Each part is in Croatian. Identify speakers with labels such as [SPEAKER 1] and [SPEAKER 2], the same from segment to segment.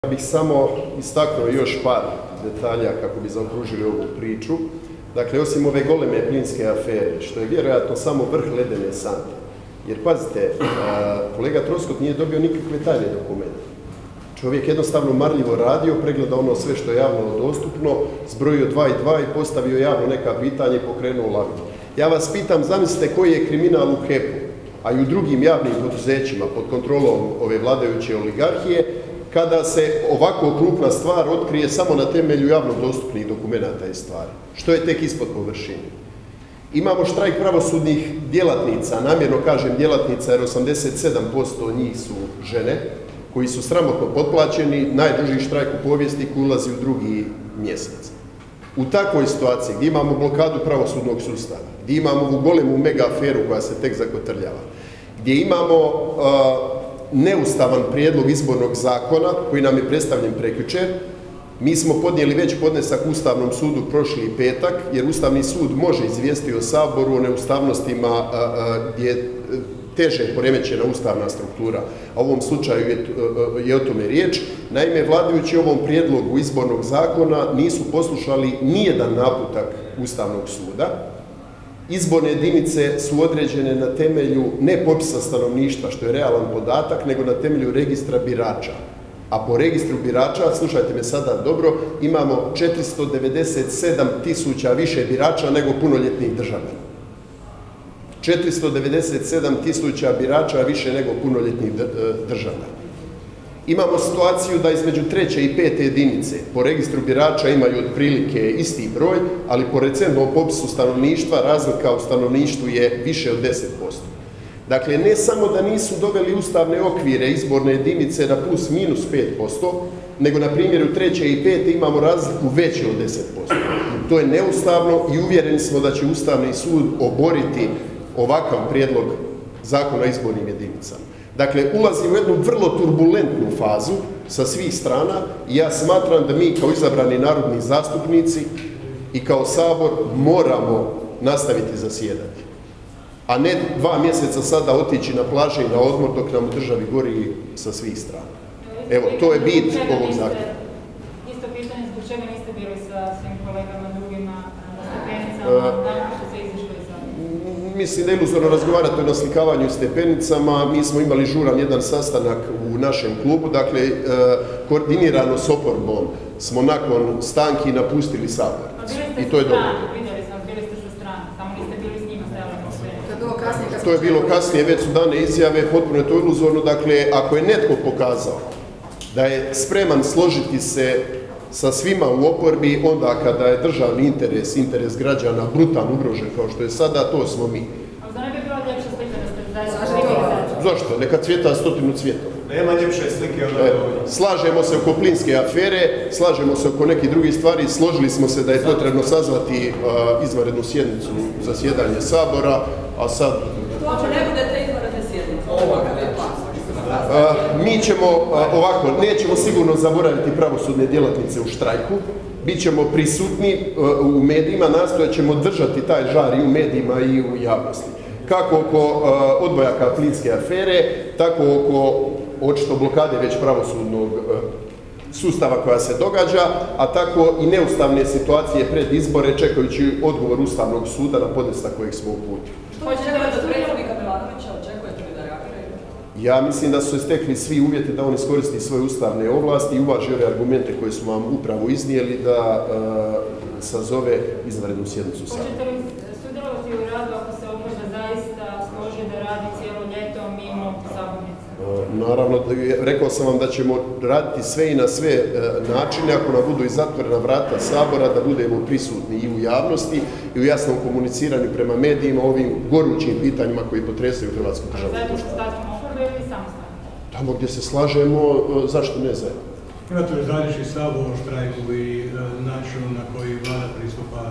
[SPEAKER 1] Bih samo istaknuo još par detalja kako bi zaokružili ovu priču. Dakle, osim ove goleme plinske afere, što je vjerojatno samo vrh ledene sante. Jer, pazite, kolega Troskot nije dobio nikakve tajne dokumente. Čovjek jednostavno marljivo radio, pregledao ono sve što je javno dostupno, zbrojio 2 i 2 i postavio javno neka pitanja i pokrenuo lavinu. Ja vas pitam, zamislite koji je kriminal u hep-u, a i u drugim javnim poduzećima pod kontrolom ove vladajuće oligarhije, kada se ovako krupna stvar otkrije samo na temelju javno dostupnih dokumenata i stvari, što je tek ispod površine. Imamo štrajk pravosudnih djelatnica, namjerno kažem djelatnica jer 87% njih su žene, koji su sramotno potplaćeni, najduži štrajk u povijesti koji ulazi u drugi mjesec. U takvoj situaciji gdje imamo blokadu pravosudnog sustava, gdje imamo ovu golemu mega aferu koja se tek zakotrljava, gdje imamo neustavan prijedlog izbornog zakona koji nam je predstavljen prekjučer. Mi smo podnijeli već podnesak Ustavnom sudu prošli petak, jer Ustavni sud može izvijestiti o Saboru o neustavnostima gdje je teže poremećena ustavna struktura, a u ovom slučaju je o tome riječ. Naime, vladajući ovom prijedlogu izbornog zakona nisu poslušali nijedan naputak Ustavnog suda. Izborne jedinice su određene na temelju ne popisa stanovništva, što je realan podatak, nego na temelju registra birača. A po registru birača, slušajte me sada dobro, imamo 497.000 više birača nego punoljetnih državljana. 497.000 birača više nego punoljetnih državljana. Imamo situaciju da između 3. i 5. jedinice po registru birača imaju otprilike isti broj, ali po recentnom popisu stanovništva razlika u stanovništvu je više od 10%. Dakle, ne samo da nisu doveli ustavne okvire izborne jedinice na plus minus 5%, nego na primjeru 3. i 5. imamo razliku veću od 10%. To je neustavno i uvjereni smo da će Ustavni sud oboriti ovakav prijedlog zakona o izbornim jedinicama. Dakle, ulazi u jednu vrlo turbulentnu fazu sa svih strana i ja smatram da mi kao izabrani narodni zastupnici i kao Sabor moramo nastaviti zasjedati. A ne 2 mjeseca sada otići na plaže i na odmor dok nam u državi gori sa svih strana. Evo, to je bit ovog zakona.
[SPEAKER 2] Isto pitanje, zbog čega niste bili sa svim kolegama drugima na stepenicama, nakon što se izišli iz Zagreba?
[SPEAKER 1] Mislim da je iluzorno razgovarati o naslikavanju stepenicama. Mi smo imali žuran jedan sastanak u našem klubu, dakle, koordinirano s oporbom smo nakon stanki napustili Sabor. I to je dobro.
[SPEAKER 2] Vidjeli sam, bili ste sa strane, samo niste bili s njima stajali na sve.
[SPEAKER 1] To je bilo kasnije, već su dane izjave, potpuno je to iluzorno. Dakle, ako je netko pokazao da je spreman složiti se sa svima u oporbi, onda kada je državni interes, interes građana brutalno ugrožen kao što je sada, to smo mi.
[SPEAKER 2] Ali da ne bi bilo ljepša slika da ste zajedno?
[SPEAKER 1] Zašto? Neka cvjeta 100 cvjetova.
[SPEAKER 3] Nema ljepše slike od ovdje.
[SPEAKER 1] Slažemo se oko plinske afere, slažemo se oko nekih drugih stvari, složili smo se da je potrebno sazvati izvanrednu sjednicu za sjedanje Sabora, a sad...
[SPEAKER 4] To ako ne budete izvanredne sjednice,
[SPEAKER 1] mi ćemo ovako, nećemo sigurno zaboraviti pravosudne djelatnice u štrajku, bit ćemo prisutni u medijima, nastojat ćemo držati taj žar i u medijima i u javnosti. Kako oko odbojaka plinske afere, tako oko očito blokade već pravosudnog sustava koja se događa, a tako i neustavne situacije pred izbore čekajući odgovor Ustavnog suda na podnesak kojeg smo uputili.
[SPEAKER 4] Što očekujete od predsjednika Milanovića, očekujete li da reagiraju?
[SPEAKER 1] Ja mislim da su se stekli svi uvjeti da on iskoristi svoje ustavne ovlasti i uvaži ove argumente koje smo vam upravo iznijeli da sazove izvanrednu sjednicu Sabora.
[SPEAKER 2] Hoćete li sudjelovati u radu ako se oporba zaista složi da radi cijelo ljeto mimo sabornice?
[SPEAKER 1] Naravno, rekao sam vam da ćemo raditi sve i na sve načine, ako nam budu i zatvorena vrata Sabora, da budemo prisutni i u javnosti i u jasnom komuniciranju prema medijima o ovim gorućim pitanjima koji potresaju hrvatsku državu.
[SPEAKER 2] Zajedno sa stavkom oporbe ili samostalno?
[SPEAKER 1] Tamo gdje se slažemo, zašto ne zajedno?
[SPEAKER 3] Imate li zajednički Sabor o štrajku i načinu na koji vlada pristupa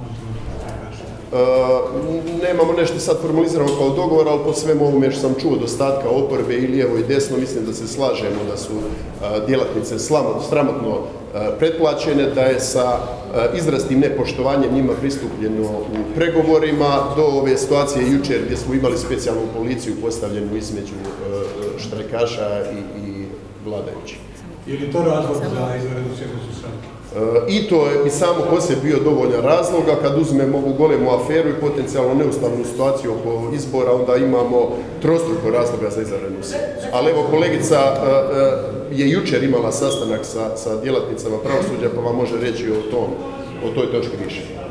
[SPEAKER 1] Nemamo nešto sad formalizirano kao dogovor, ali po svemu ovome što sam čuo od ostatka oporbe i lijevo i desno, mislim da se slažemo da su djelatnice sramotno pretplaćene, da je sa izrazim nepoštovanjem njima pristupljeno u pregovorima do ove situacije jučer gdje smo imali specijalnu policiju postavljenu između štrajkaša i vladajućih.
[SPEAKER 3] Je li to razlog za izvanrednu sjednicu sad?
[SPEAKER 1] I to bi samo po sebi bio dovoljan razloga. Kad uzmemo ovu golemu aferu i potencijalno neustavnu situaciju oko izbora, onda imamo trostruko razloga za izvanrednu sjednicu. Ali evo, kolegica je jučer imala sastanak sa djelatnicama pravosuđa, pa vam može reći o toj točki više.